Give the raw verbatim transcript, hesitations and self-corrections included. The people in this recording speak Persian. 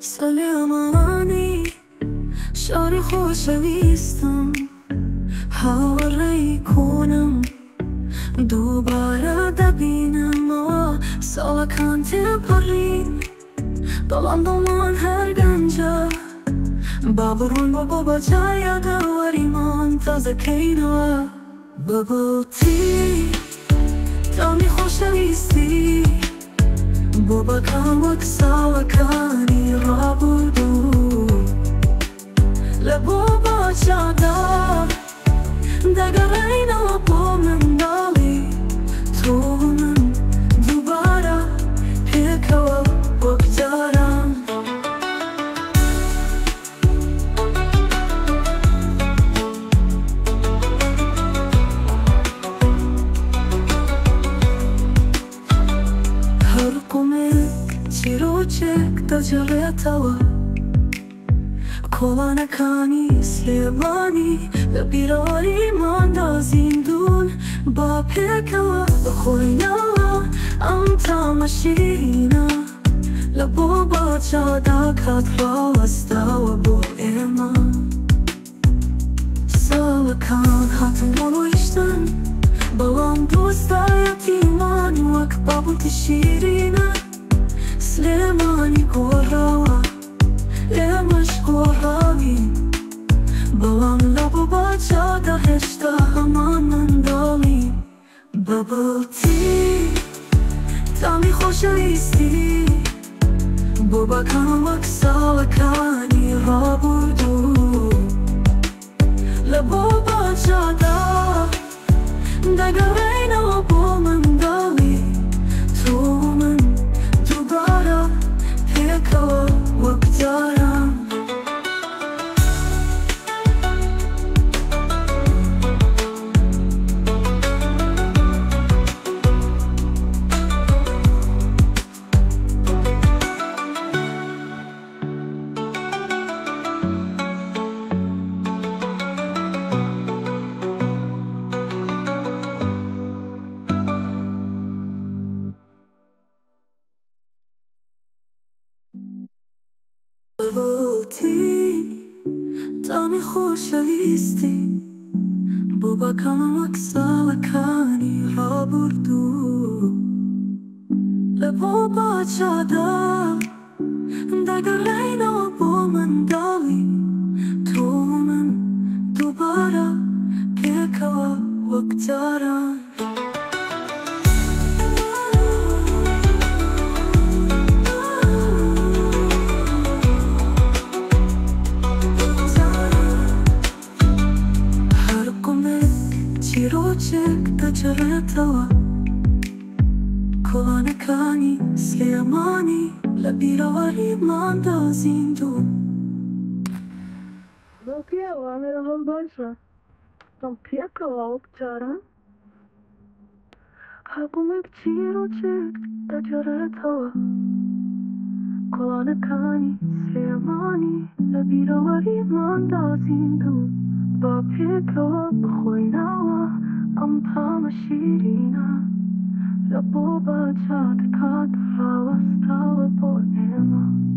سلیمانی شاری خوشویستم حوالی کنم دوباره ببینم و سالکان تپرین dolandım her gence Baburun baba bacaya da var iman taze keyna Bubble tea Tami خوشویستی بابا کامک سالکانی را بردو لبابا چادا دگرین و با من دالی تو من دوباره پیکا بگذارم هر قومک چیروچک دجاله توا کلانکانی سلیمانی لبیراری ماندا زیندون با پیکا بخوینا ام تماشینا لبابا چادا کات واستا و بو ایمان سالکان هاتم بلوشتن بلان دوستا یتیمان وک بابو تشیرینا سلیمانی گوراوا لیمش گوراوی بلان لبابا چادا هشتا همان من دالی بابل تی تامی خوشویستی بابا کامک سالکانی را بردو لبابا چادا دگرین و با من دالی تو من دوباره پیکا بگذارم بودی تامی خوشویستی بابا کامک سالکانی را بردو لبابا چادا دگرین و با من دالی تو من دوباره پیکا بگذارم چیروچک دجاله توا کلانکانی سلیمانی لبیراری ماندا زیندون Lokia وامر هم باشه تم پیکا بگذارم حکومت چیروچک دجاله توا کلانکانی سلیمانی لبیراری ماندا زیندون با پیکا بخوینا ام تماشیرینا لبابا چاد کات فاوستا و با ایمان